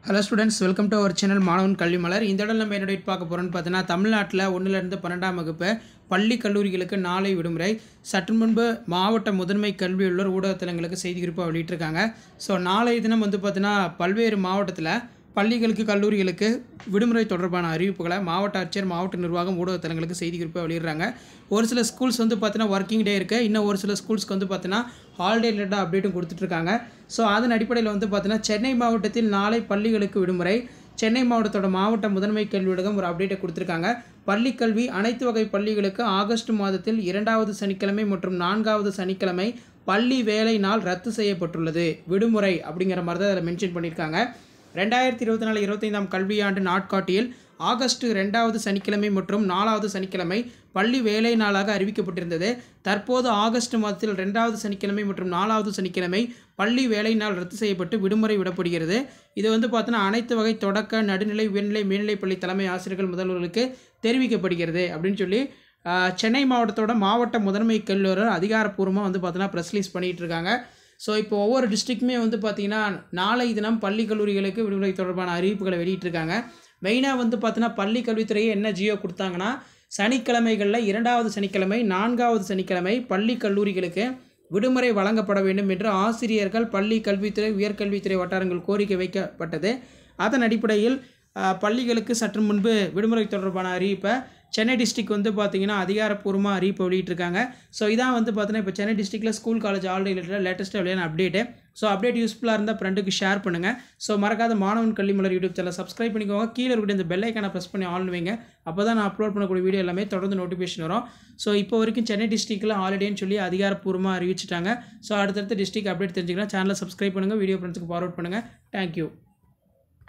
Hello students, welcome to our channel மாணவன் கல்வி மலர். இந்த இடத்துல நம்ம என்ன பார்க்க போறோம்னு பார்த்தீங்கன்னா தமிழ்நாட்டில் 1 லிருந்து 12ஆம் வகுப்பு பள்ளி கல்லூரிகளுக்கு நாளை விடுமுறை. சற்று முன்பு மாவட்ட முதன்மை கல்வி அலுவலர் ஊடகத்தலங்களுக்கு செய்தி குறிப்பாக வெளியிட்டிருக்காங்க. ஸோ நாளை தினம் வந்து பார்த்தீங்கன்னா பல்வேறு மாவட்டத்தில் பள்ளிகளுக்கு கல்லூரிகளுக்கு விடுமுறை தொடர்பான அறிவிப்புகளை மாவட்ட ஆட்சியர் மாவட்ட நிர்வாகம் ஊடகத்தலங்களுக்கு செய்தி குறிப்பாக வெளியிடுறாங்க. ஒரு சில ஸ்கூல்ஸ் வந்து பார்த்தீங்கன்னா ஒர்க்கிங் டே இருக்குது, இன்னும் ஒரு சில ஸ்கூல்ஸ்க்கு வந்து பார்த்தீங்கன்னா ஹாலிடே ரிலேட்டட் அப்டேட்டும் கொடுத்துட்ருக்காங்க. ஸோ அதன் அடிப்படையில் வந்து பார்த்தீங்கன்னா சென்னை மாவட்டத்தில் நாளை பள்ளிகளுக்கு விடுமுறை. சென்னை மாவட்டத்தோட மாவட்ட முதன்மை கல்வியிடகம் ஒரு அப்டேட்டை கொடுத்துருக்காங்க. பள்ளிக்கல்வி அனைத்து வகை பள்ளிகளுக்கு ஆகஸ்ட் மாதத்தில் 2வது சனிக்கிழமை மற்றும் 4வது சனிக்கிழமை பள்ளி வேலை நாள் ரத்து செய்யப்பட்டுள்ளது, விடுமுறை அப்படிங்கிற மாதிரி தான் அதில் மென்ஷன் பண்ணியிருக்காங்க. 2024-25ஆம் கல்வியாண்டு நாட்காட்டியில் ஆகஸ்ட் 2வது சனிக்கிழமை மற்றும் 4வது சனிக்கிழமை பள்ளி வேலை நாளாக அறிவிக்கப்பட்டிருந்தது. தற்போது ஆகஸ்ட் மாதத்தில் 2வது சனிக்கிழமை மற்றும் 4வது சனிக்கிழமை பள்ளி வேலை நாள் ரத்து செய்யப்பட்டு விடுமுறை விடப்படுகிறது. இது வந்து பார்த்தோன்னா அனைத்து வகை தொடக்க நடுநிலை உயர்நிலை மேல்நிலை பள்ளி தலைமை ஆசிரியர்கள் முதல்வர்களுக்கு தெரிவிக்கப்படுகிறது அப்படின்னு சொல்லி சென்னை மாவட்டத்தோட மாவட்ட முதன்மை கல்வியாளர் அதிகாரப்பூர்வமாக வந்து பார்த்தோன்னா ப்ரெஸ் ரிலீஸ் பண்ணிகிட்டு இருக்காங்க. ஸோ இப்போ ஒவ்வொரு டிஸ்ட்ரிக்ட்டுமே வந்து பார்த்திங்கன்னா நாளை தினம் பள்ளி கல்லூரிகளுக்கு விடுமுறை தொடர்பான அறிவிப்புகளை வெளியிட்டிருக்காங்க. மெயினாக வந்து பார்த்தீங்கன்னா பள்ளி கல்வித்துறையை என்ன ஜியோ கொடுத்தாங்கன்னா சனிக்கிழமைகளில் 2வது சனிக்கிழமை 4வது சனிக்கிழமை பள்ளி கல்லூரிகளுக்கு விடுமுறை வழங்கப்பட வேண்டும் என்று ஆசிரியர்கள் பள்ளி கல்வித்துறை உயர்கல்வித்துறை வட்டாரங்கள் கோரிக்கை வைக்கப்பட்டது. அதன் அடிப்படையில் பள்ளிகளுக்கு சற்று முன்பு விடுமுறை தொடர்பான அறிவிப்பை சென்னை டிஸ்ட்ரிக்ட் வந்து பார்த்திங்கன்னா அதிகாரப்பூர்வமாக அறிவிப்பை வெளியிட்டிருக்காங்க. ஸோ இதான் வந்து பார்த்தீங்கன்னா இப்போ சென்னை டிஸ்ட்ரிக்ட்டில் ஸ்கூல் காலேஜ் ஆல்ரெடி ரிலேட்டட் லேட்டஸ்ட்டாக வெளியான அப்டேட்டு. ஸோ அப்டேட் யூஸ்ஃபுல்லாக இருந்தால் ஃப்ரெண்டுக்கு ஷேர் பண்ணுங்கள். ஸோ மறக்காத மாணவன் கல்வி மலர் யூடியூப் சேனல் சப்ஸ்கிரைப் பண்ணிக்கோங்க. கீழே இருக்கிற இந்த பெல் ஐக்கானை ப்ரெஸ் பண்ணி ஆன் வைங்க. அப்போ தான் நான் அப்லோட் பண்ணக்கூடிய வீடியோ எல்லாமே தொடர்ந்து நோட்டிஃபிகேஷன் வரும். ஸோ இப்போ வரைக்கும் சென்னை டிஸ்ட்ரிக்ட்டில் ஹாலிடேன்னு சொல்லி அதிகாரப்பூர்வமாக அறிவிச்சிட்டாங்க. ஸோ அடுத்தடுத்த டிஸ்ட்ரிக்ட் அப்டேட் தெரிஞ்சுக்கலாம். சேனலை சப்ஸ்கிரைப் பண்ணுங்கள், வீடியோ ஃப்ரெண்ட்ஸுக்கு ஃபார்வர்ட் பண்ணுங்கள். தேங்க்யூ.